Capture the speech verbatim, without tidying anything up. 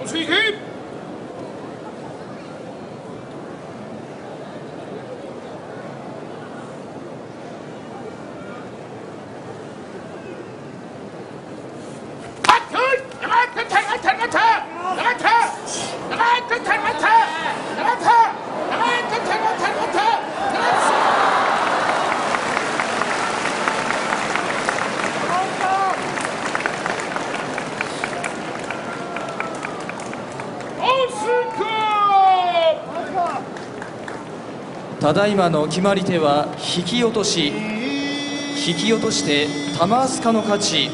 水平。 ただいまの決まり手は引き落とし。引き落として玉飛鳥の勝ち。